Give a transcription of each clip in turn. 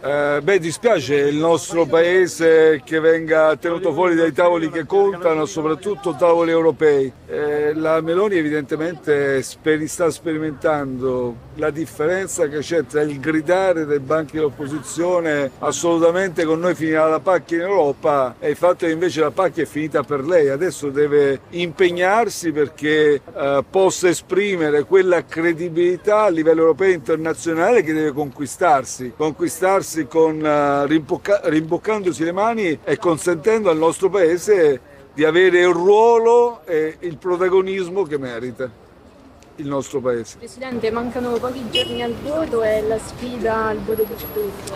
Dispiace il nostro paese che venga tenuto fuori dai tavoli che contano, soprattutto tavoli europei. La Meloni evidentemente sta sperimentando la differenza che c'è tra il gridare dai banchi dell'opposizione assolutamente con noi finirà la pacchia in Europa e il fatto che invece la pacchia è finita per lei. Adesso deve impegnarsi perché possa esprimere quella credibilità a livello europeo e internazionale che deve conquistarsi con rimboccandosi le mani e consentendo al nostro paese di avere il ruolo e il protagonismo che merita il nostro paese. Presidente, mancano pochi giorni al voto e la sfida al voto per tutti.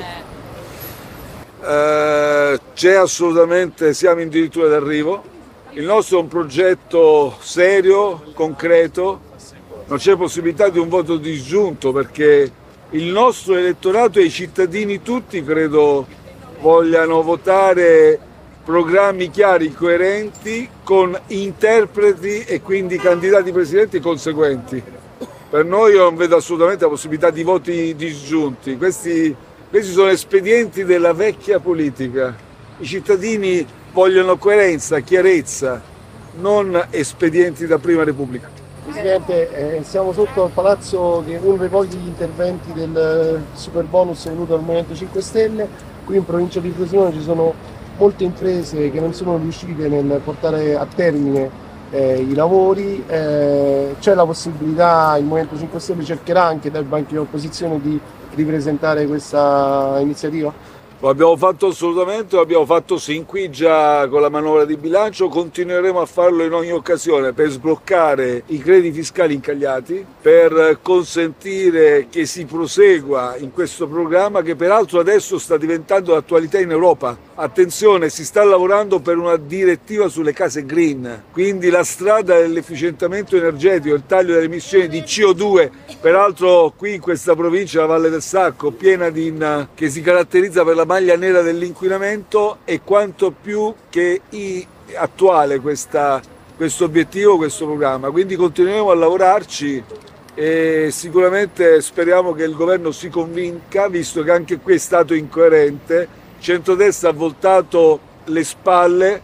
C'è assolutamente, siamo addirittura d'arrivo. Il nostro è un progetto serio, concreto, non c'è possibilità di un voto disgiunto perché il nostro elettorato e i cittadini tutti credo vogliano votare programmi chiari, coerenti, con interpreti e quindi candidati presidenti conseguenti. Per noi io non vedo assolutamente la possibilità di voti disgiunti. Questi sono espedienti della vecchia politica. I cittadini vogliono coerenza, chiarezza, non espedienti da Prima Repubblica. Presidente, siamo sotto al palazzo di uno dei pochi interventi del super bonus venuto al Movimento 5 Stelle. Qui in provincia di Frosinone ci sono molte imprese che non sono riuscite nel portare a termine i lavori. C'è la possibilità, il Movimento 5 Stelle cercherà anche dai banchi di opposizione di ripresentare questa iniziativa? Lo abbiamo fatto assolutamente, lo abbiamo fatto sin qui già con la manovra di bilancio, continueremo a farlo in ogni occasione per sbloccare i crediti fiscali incagliati, per consentire che si prosegua in questo programma che peraltro adesso sta diventando l'attualità in Europa. Attenzione, si sta lavorando per una direttiva sulle case green, quindi la strada dell'efficientamento energetico, il taglio delle emissioni di CO2, peraltro qui in questa provincia, la Valle del Sacco, piena che si caratterizza per la maglia nera dell'inquinamento, è quanto più che attuale questo obiettivo, questo programma. Quindi continueremo a lavorarci e sicuramente speriamo che il governo si convinca, visto che anche qui è stato incoerente. Il centrodestra ha voltato le spalle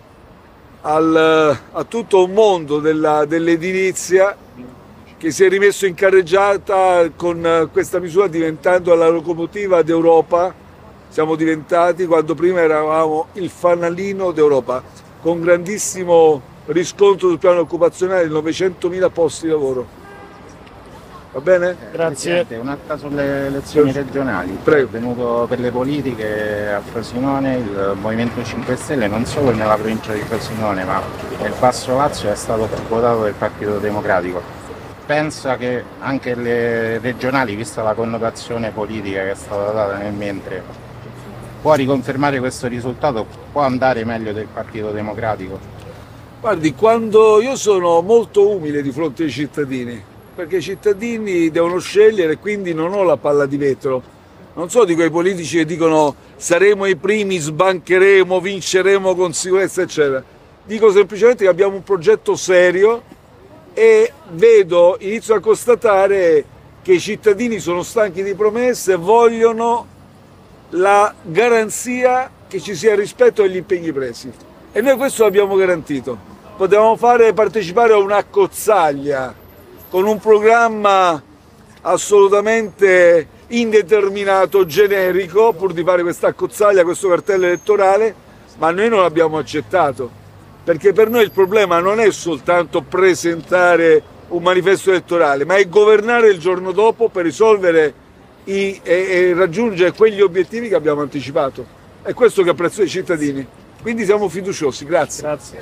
a tutto un mondo dell'edilizia che si è rimesso in carreggiata con questa misura, diventando la locomotiva d'Europa. Siamo diventati, quando prima eravamo il fanalino d'Europa, con grandissimo riscontro sul piano occupazionale, 900.000 posti di lavoro. Va bene? Grazie. Un'altra sulle elezioni regionali. Prego. È venuto per le politiche a Frosinone il Movimento 5 Stelle, non solo nella provincia di Frosinone, ma nel Basso Lazio è stato votato del Partito Democratico. Pensa che anche le regionali, vista la connotazione politica che è stata data nel mentre, può riconfermare questo risultato? Può andare meglio del Partito Democratico? Guardi, quando io sono molto umile di fronte ai cittadini, perché i cittadini devono scegliere, quindi non ho la palla di vetro. Non so di quei politici che dicono saremo i primi, sbancheremo, vinceremo con sicurezza, eccetera. Dico semplicemente che abbiamo un progetto serio e inizio a constatare che i cittadini sono stanchi di promesse e vogliono la garanzia che ci sia rispetto agli impegni presi. E noi questo l'abbiamo garantito. Potevamo partecipare a un'accozzaglia con un programma assolutamente indeterminato, generico, pur di fare questa accozzaglia, questo cartello elettorale, ma noi non l'abbiamo accettato, perché per noi il problema non è soltanto presentare un manifesto elettorale, ma è governare il giorno dopo per risolvere e raggiungere quegli obiettivi che abbiamo anticipato. È questo che apprezzo ai cittadini. Quindi siamo fiduciosi, grazie. Grazie.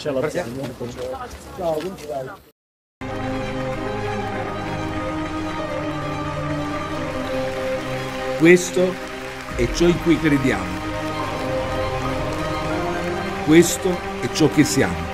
Ciao. Questo è ciò in cui crediamo. Questo è ciò che siamo.